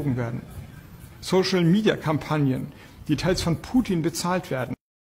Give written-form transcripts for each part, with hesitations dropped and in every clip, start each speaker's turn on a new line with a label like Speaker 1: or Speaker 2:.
Speaker 1: werden. Social-Media-Kampagnen, die teils von Putin bezahlt werden.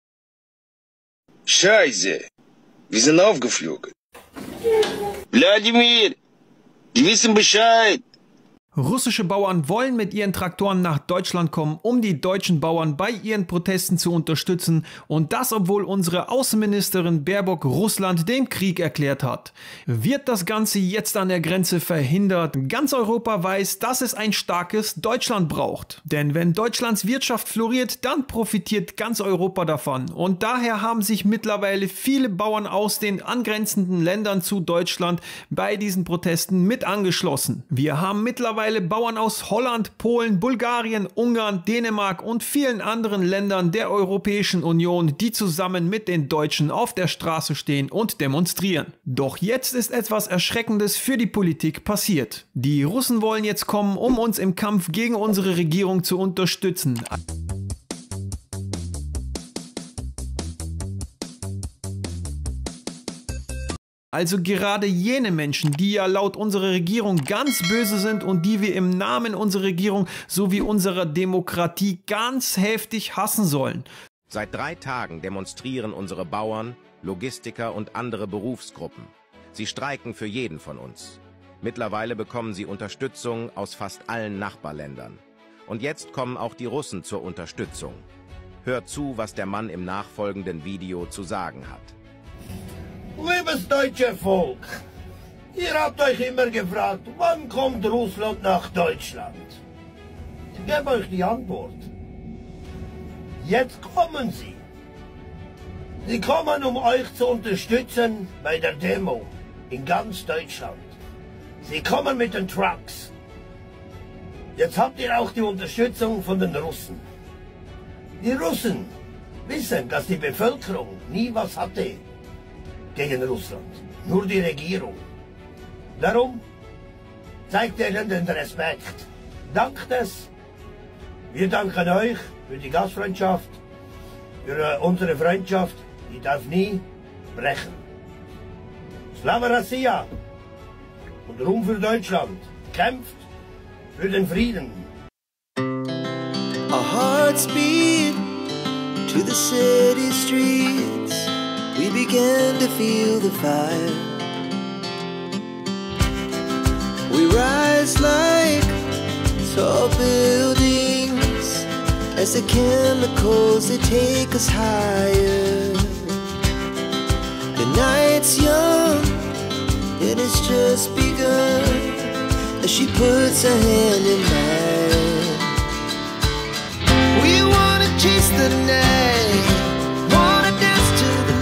Speaker 2: Scheiße, wir sind aufgeflogen. Wladimir, die wissen Bescheid.
Speaker 3: Russische Bauern wollen mit ihren Traktoren nach Deutschland kommen, um die deutschen Bauern bei ihren Protesten zu unterstützen, und das, obwohl unsere Außenministerin Baerbock Russland den Krieg erklärt hat. Wird das Ganze jetzt an der Grenze verhindert? Ganz Europa weiß, dass es ein starkes Deutschland braucht. Denn wenn Deutschlands Wirtschaft floriert, dann profitiert ganz Europa davon. Und daher haben sich mittlerweile viele Bauern aus den angrenzenden Ländern zu Deutschland bei diesen Protesten mit angeschlossen. Wir haben mittlerweile Bauern aus Holland, Polen, Bulgarien, Ungarn, Dänemark und vielen anderen Ländern der Europäischen Union, die zusammen mit den Deutschen auf der Straße stehen und demonstrieren. Doch jetzt ist etwas Erschreckendes für die Politik passiert. Die Russen wollen jetzt kommen, um uns im Kampf gegen unsere Regierung zu unterstützen. Also gerade jene Menschen, die ja laut unserer Regierung ganz böse sind und die wir im Namen unserer Regierung sowie unserer Demokratie ganz heftig hassen sollen.
Speaker 4: Seit 3 Tagen demonstrieren unsere Bauern, Logistiker und andere Berufsgruppen. Sie streiken für jeden von uns. Mittlerweile bekommen sie Unterstützung aus fast allen Nachbarländern. Und jetzt kommen auch die Russen zur Unterstützung. Hört zu, was der Mann im nachfolgenden Video zu sagen hat.
Speaker 5: Liebes deutsche Volk, ihr habt euch immer gefragt, wann kommt Russland nach Deutschland? Ich gebe euch die Antwort. Jetzt kommen sie. Sie kommen, um euch zu unterstützen bei der Demo in ganz Deutschland. Sie kommen mit den Trucks. Jetzt habt ihr auch die Unterstützung von den Russen. Die Russen wissen, dass die Bevölkerung nie was hatte gegen Russland, nur die Regierung. Darum zeigt ihnen den Respekt. Dankt es. Wir danken euch für die Gastfreundschaft, für unsere Freundschaft, die darf nie brechen. Slava Россия und Ruhm für Deutschland. Kämpft für den Frieden.
Speaker 6: Our hearts beat to the city streets. We began to feel the fire. We rise like tall buildings as the chemicals, they take us higher. The night's young, it has just begun as she puts her hand in mine. We wanna chase the night, wanna dance to the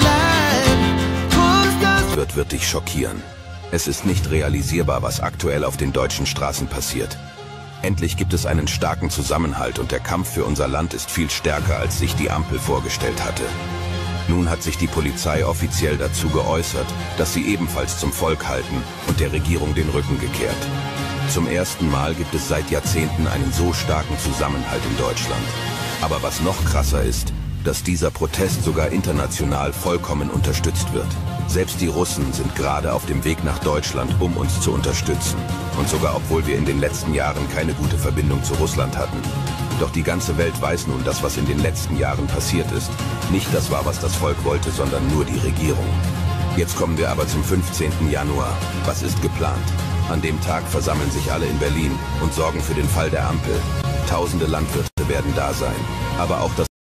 Speaker 6: light.
Speaker 7: Wird dich schockieren. Es ist nicht realisierbar, was aktuell auf den deutschen Straßen passiert. Endlich gibt es einen starken Zusammenhalt und der Kampf für unser Land ist viel stärker, als sich die Ampel vorgestellt hatte. Nun hat sich die Polizei offiziell dazu geäußert, dass sie ebenfalls zum Volk halten und der Regierung den Rücken gekehrt. Zum ersten Mal gibt es seit Jahrzehnten einen so starken Zusammenhalt in Deutschland. Aber was noch krasser ist, dass dieser Protest sogar international vollkommen unterstützt wird. Selbst die Russen sind gerade auf dem Weg nach Deutschland, um uns zu unterstützen. Und sogar obwohl wir in den letzten Jahren keine gute Verbindung zu Russland hatten. Doch die ganze Welt weiß nun, dass was in den letzten Jahren passiert ist, nicht das war, was das Volk wollte, sondern nur die Regierung. Jetzt kommen wir aber zum 15. Januar. Was ist geplant? An dem Tag versammeln sich alle in Berlin und sorgen für den Fall der Ampel. Tausende Landwirte werden da sein. Aber auch das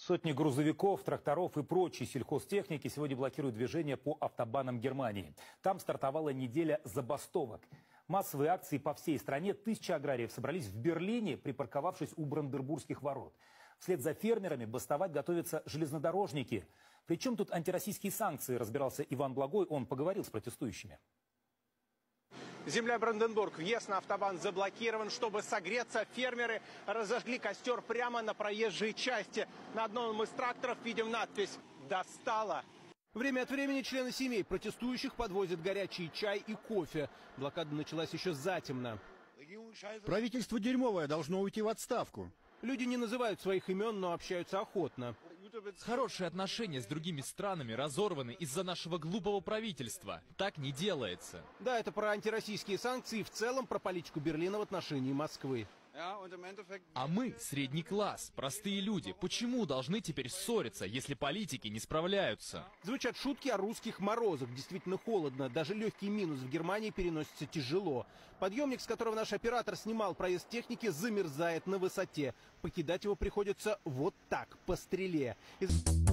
Speaker 8: Сотни грузовиков, тракторов и прочей сельхозтехники сегодня блокируют движение по автобанам Германии. Там стартовала неделя забастовок. Массовые акции по всей стране. Тысячи аграриев собрались в Берлине, припарковавшись у Бранденбургских ворот. Вслед за фермерами бастовать готовятся железнодорожники. Причем тут антироссийские санкции, разбирался Иван Благой, он поговорил с протестующими.
Speaker 9: Земля Бранденбург. Въезд на автобан заблокирован. Чтобы согреться, фермеры разожгли костер прямо на проезжей части. На одном из тракторов видим надпись «Достало». Время от времени члены семей протестующих подвозят горячий чай и кофе. Блокада началась еще затемно.
Speaker 10: Правительство дерьмовое, должно уйти в отставку.
Speaker 9: Люди не называют своих имен, но общаются охотно.
Speaker 11: Хорошие отношения с другими странами разорваны из-за нашего глупого правительства. Так не делается.
Speaker 9: Да, это про антироссийские санкции и в целом про политику Берлина в отношении Москвы.
Speaker 11: А мы, средний класс, простые люди, почему должны теперь ссориться, если политики не справляются?
Speaker 9: Звучат шутки о русских морозах. Действительно холодно. Даже легкий минус в Германии переносится тяжело. Подъемник, с которого наш оператор снимал проезд техники, замерзает на высоте. Покидать его приходится вот так, по стреле.